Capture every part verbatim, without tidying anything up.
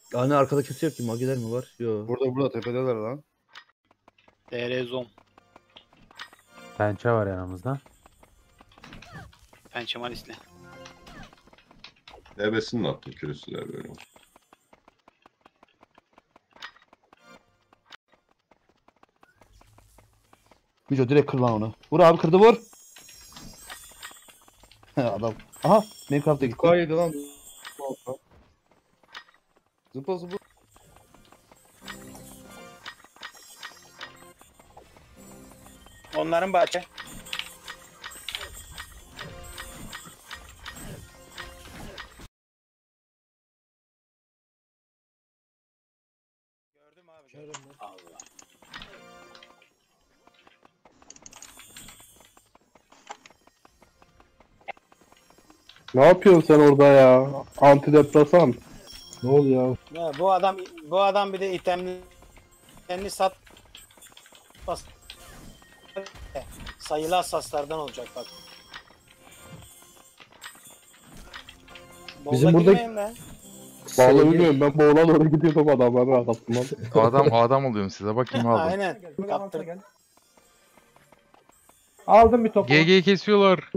Yani arkada kimse yok ki. Magiler mi var? Yok. Burada burada tepedeler lan. D R Zom. Pençe var yanımızda. Pençe Malisli. Ebesini attım kürüsüler böyle. Müco direkt kır lan onu. Vur abi, kırdı, vur. Adam. Aha, Minecraft'a gitti. Kaydı lan. Zıpla zıpla. Onların bahçe. Gördüm abi. Gördüm. Allah. Ne yapıyorsun sen orada ya? Antidepresan. Ne oluyor? Ya bu adam bu adam bir de itemlerini sat bas. Sayılı hassaslardan olacak bak. Bolla Bizim burada- girmeyin be. Vallahi bilmiyorum, ben boğula doğru gidiyordum adamların arkasından. Adam adam oluyorum size. Bakayım aldım. Aynen. Kaptır. Aldım bir topu. G G kesiyorlar.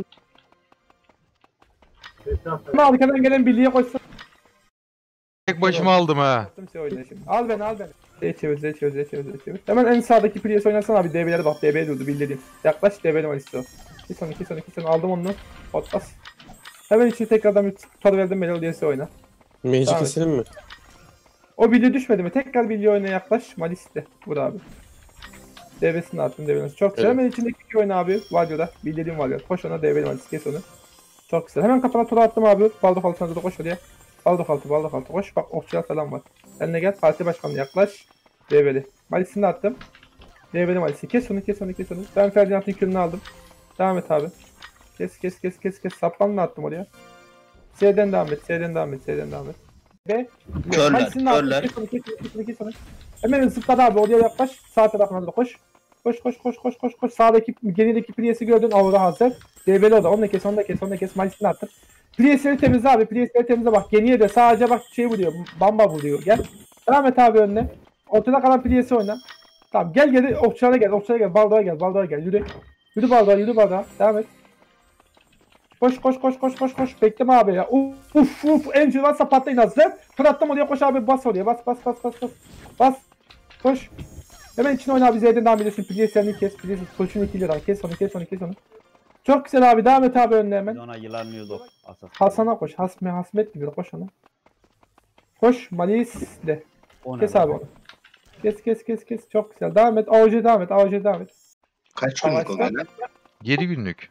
Ama arkadan gelen birliğe koşsun. Tek başıma aldım ha. Sen oyna şimdi. Al beni al beni. Z çevir Z çevir Z çevir Z çevir. Hemen en sağdaki piyes oynasana abi. D B'lere bak. D B'ye durdu bildiğin. Yaklaş D B'li var istiyor. iki son iki son iki son aldım onu. Hot bas. Hemen içine tekrardan bir tutar verdim. Melody D S oyna. Mage'i Tamam. keselim mi? O birliğe düşmedi mi? Tekrar birliğe oyna yaklaş. Malis'te. Vur abi. D B'sini attım D B'sini. Çok güzel. Evet. Hemen içindeki iki oyna abi. Varyo'da. Bildiğin Varyo. Koş ona D B'li Malis. Kes onu. Çok güzel. Hemen kafana tura attım abi. Baldo altına da koş oraya. Baldo altı, Baldo altı. Koş bak okçular falan var. Eline gel. Parti başkanına yaklaş. D B'li. Malis'ini de attım. D B'li Malis'i. Kes onu kes onu kes onu. Ben Ferdinand'ın külünü aldım. Devam et abi. Kes kes kes kes kes. Saplanını attım oraya. S'den devam et. S'den devam et. S'den devam et. Ve Körler, Malis'ini de attım. körler. Kes onu kes onu kes onu kes onu. Hemen zıpladı abi. Oraya yaklaş. Sağ tarafına doğru koş. Koş koş koş koş koş koş. Sağdaki genildeki Priest'i gördün. Aura hazır. D B'li o da. Onu da kes onu da kes onu da kes. Malis'ini attım. Priest'leri temizle abi. Priest'leri temizle bak. Geniye de sadece bak şey vuruyor. Bamba vuruyor. Gel. Devam et abi önüne. Ortada kalan Priest'i oyna. Tamam gel gel. Okçulara gel. Okçulara gel. Baldo'ya gel. Baldo'ya gel. Yürü. Yürü Baldo'ya. Yürü Baldo'ya. Devam et. Koş koş koş koş koş koş. Bekleme abi ya. Uf uf uf. Angel varsa patlayın hazır. Fırlattım oraya koş abi. Bas oraya. Bas bas bas bas bas. Bas. Koş. Hemen içine oyna abi. Z'den devam ediyorsun. Priest'lerini kes. Priest'in koşunu iki lira. Kes onu kes onu kes onu. Çok güzel abi. Devam et abi önüne hemen. Ona yılan mıydı? Hasan'a koş. Hasme, Hasmet gibi koş ona. Koş Malis'le. Kes abi onu. Kes kes kes kes. Çok güzel. Devam et. A O C devam et. A O C devam et. Kaç günlük o böyle? yedi günlük.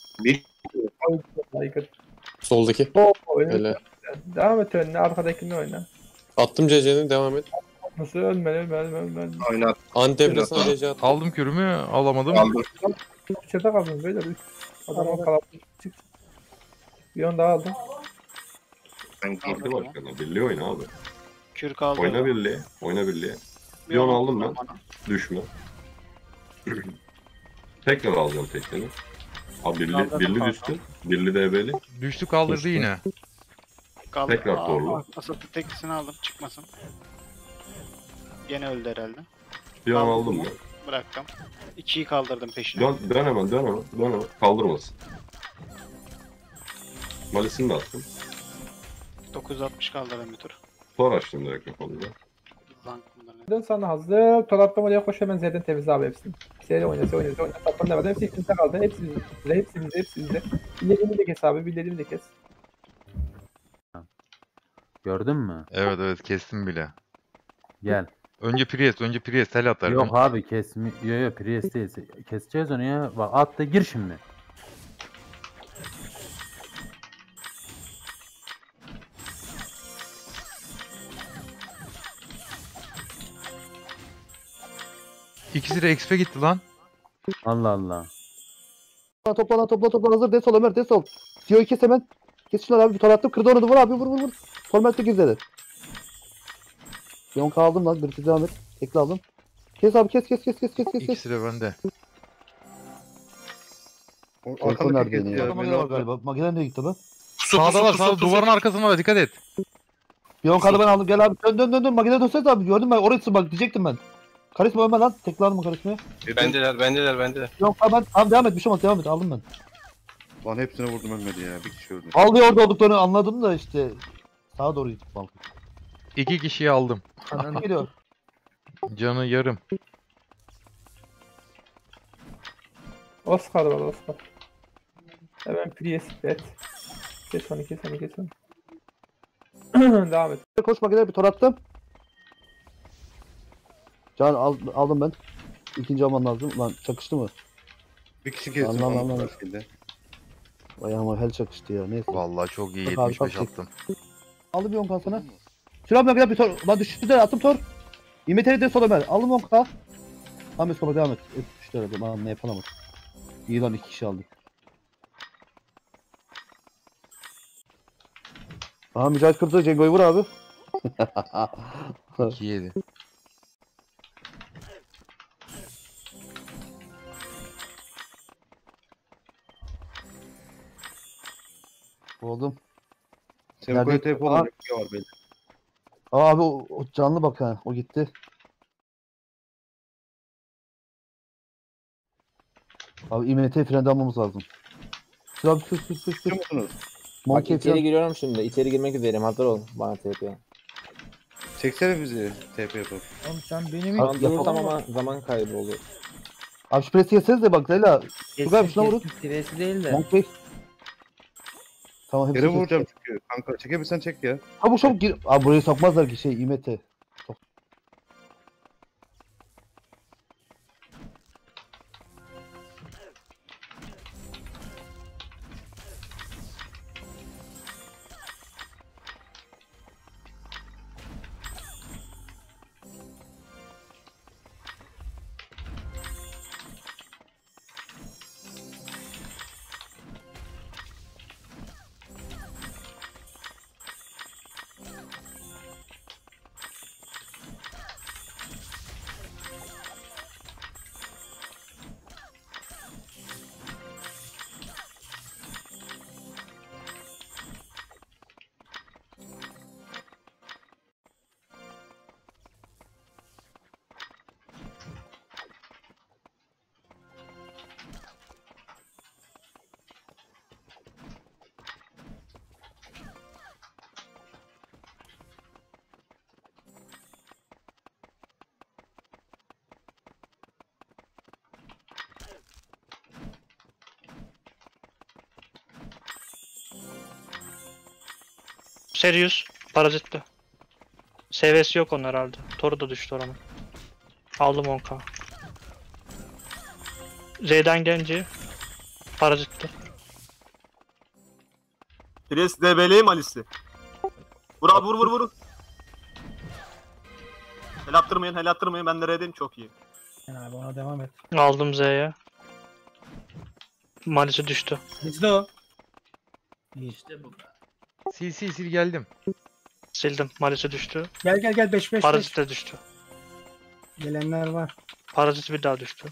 Aykırı. Soldaki. O oyna. Öyle. Devam et önüne. Arkadakini oyna. Attım C C'ni, devam et. Nasıl ölme ölme ölme ölme. ölme. Oynat. Antidepresan C C attım. Aldım kürümü alamadım. Aldım. Çete kaldın böyle. Adamın kalan. Çık. Bir on daha aldım. Ben Parti girdim. başkanı. Birliği oyna abi. Kür kaldı. Oyna birliği. Oyna birliği. Bir Bir on onu aldım ben. bana. Düşme. Tekrar alacağım tekleri. Abi birli, Kaldırdım, birli pardon. düştü. Birli de ebeli. Düştü kaldırdı yine. Kaldı. Tekrar Aa, torlu. Asıl teklisini aldım. Çıkmasın. Gene öldü herhalde. Bir an Aldım. aldım ben. Bıraktım. ikiyi kaldırdım peşine. Dön, dön hemen dön hemen. Dön hemen. Kaldırmasın. Malisini de attım. dokuz yüz altmış kaldırdım bir tur. Sonra açtım direkt kapalı. Zank bunları. Dön sana hazır. Torattım oraya koş hemen Z'den temizle abi hepsini. Z'yle oyna, Z'yle oyna, Z'yle oyna. Saptan devam. Hepsi içinde kaldı. Hepsi bizde. Hepsi bizde. Hepsi bizde. Bildiğimi de kes abi. Bildiğimi de kes. Gördün mü? Evet evet kestim bile. Gel. Önce Priest, önce Priest tel atar. Yok abi kesmi. Yok yok Priest değil. Keseceğiz onu ya. Bak attı gir şimdi. İkisi de X P gitti lan. Allah Allah. Topla lan, topla topla, hazır. Desol Ömer, desol. C O'yu kes hemen. Kes şunları abi. Bir tor attım. Kırdı onu da, vur abi, vur vur vur. Torment'te gizledi. Yonka aldım lan. Bir devam et. Tekli aldım. Kes abi, kes kes kes kes kes kes. İkisi de bende. Korku neredeydi ya? Magine var galiba. Magine nereye gitti be? Sağdalar sağda duvarın arkasında da dikkat et. Yon kaldı ben aldım. Gel abi. Dön dön dön dön. Magine dönseniz abi. Gördün mü? Orası bak diyecektim ben. Karisma ölme lan. Teklandım mı karismaya? Bendeler, bendeler, bendeler. Yon kaldı ben. Tamam devam et. Bir şey olmaz. Devam et. Aldım ben. Lan hepsine vurdum ölmedi ya. Bir kişi öldü. Aldı orada olduklarını anladım da işte. Sağa doğru gittik balkon. İki kişiyi aldım. Geliyor. Canı yarım. Oscar var Oscar. Hemen Priest bet. Kes onu kes onu kes onu. Devam et. Koş makineye bir tor attım. Can al, aldım ben. İkinci alman lazım. Lan çakıştı mı? Bir kişi kestim. Lan, lan, Lan lan, lan lan. şekilde. Ayağıma hel çakıştı ya. Neyse. Vallahi çok iyi Yok abi, yetmiş beş çok iyi. attım. Aldım bir on K sana. Sıra makineye bir tor. Lan düştü de attım tor. İmeteri de sola ben. Aldım on K. Tamam Eskoba devam et. Et düştü herhalde. Lan ne yapalım. İyi lan iki kişi aldık. Aha Mücahit kırdı. Cengo'yu vur abi. iki yedi. Oldum. Semko'ya Nerede- tep Aa. olan bir var belli. Aa, abi o, o canlı bak ha. O gitti. Abi I M T freni almamız lazım. Sür abi sür sür sür sür. Biliyor musunuz? Bak Monkey içeri fren. giriyorum şimdi. İçeri girmek üzereyim. Hazır ol. Bana T P. Çeksene bizi T P yapıp. Oğlum sen benim Şu an Abi, durursam ama zaman kaybı oluyor. Abi şu presi yeseniz de bak Leyla. Tugay abi şuna vurun. Süresi değil de. Monkey. Tamam hepsi Yere kes. vuracağım çünkü. Kanka çekebilsen çek ya. Çabuk çabuk gir. Abi buraya sokmazlar ki şey I M T. Sok. Serius parazitli. Seviyesi yok onun herhalde. Toru da düştü oranın. Aldım on K. Z'den genci. Parazitli. Pres D B'liyim Alice'i. Vur abi vur vur vur. Hel attırmayın hel attırmayın ben de R'deyim çok iyi. Abi ona devam et. Aldım Z'ye. Malisi düştü. Hızlı o. İşte bu. Sil sil sil geldim. Sildim. Malisi düştü. Gel gel gel beş beş beş. Parazit de düştü. Gelenler var. Parazit bir daha düştü.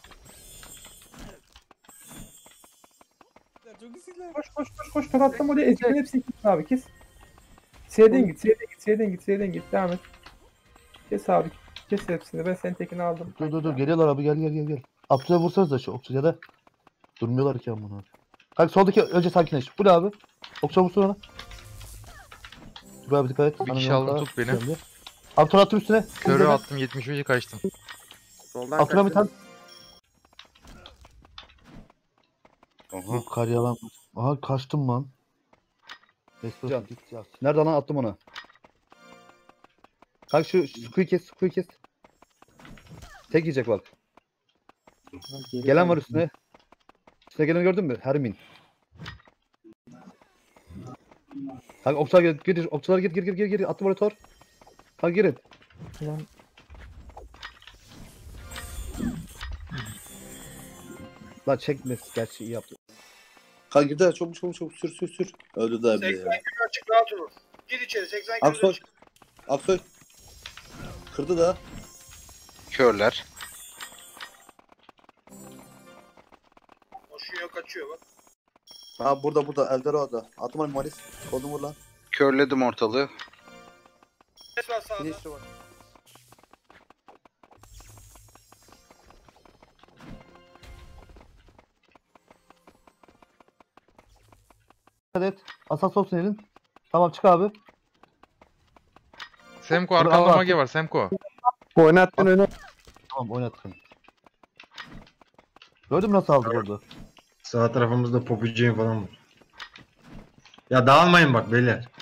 Koş koş koş koş. Tor attım oraya. Eskiden hepsini kes abi kes. S'den git S'den git S'den git S'den git. Devam et. Kes abi. Kes hepsini. Ben senin tekini aldım. Dur dur dur geliyorlar abi gel gel gel gel. Abdül'e vursanız da şu okçuya da. Durmuyorlar ki amına. Kanka soldaki önce sakinleş. Bu ne abi? Okçuya vursun ona. Dur abi dikkat et. Bir Bana kişi bir aldı, daha tut beni. geldi. Abi tur attım üstüne. Körü Üzerine. attım yetmiş beşe kaçtım. Soldan Abdülhamit kaçtı. Han. Aha. Bu kar yalan. Aha kaçtım lan. Restoran Can. git ya. Nerede lan attım ona? Kanka şu Squeak kes Squeak kes. Tek yiyecek bak. Gelen var üstüne. Üstüne geleni gördün mü? Hermin. Kanka okçular gir, gir, okçular gir, gir, gir, gir, gir. Attım oraya tor. Kanka girin. Lan çekme, gerçi iyi yaptı. Kanka gir daha çabuk çabuk çabuk sür sür sür. Öldü de abi ya. Açık rahat olur. Gir içeri seksen Aksoy. Aksoy. Kırdı da. Körler. Koşuyor kaçıyor bak. Ha burada burada Eldero'da. Atma Maris. Kodum vur lan. Körledim ortalığı. Finish'e bak. Dikkat et. Asas olsun elin. Tamam çık abi. Semko Dur, arkanda Allah. mage var Semko. Oynattın öne. Tamam oynattın. Gördün mü nasıl aldık orada? Sağ tarafımızda Popüceğin falan var. Ya dağılmayın bak beyler.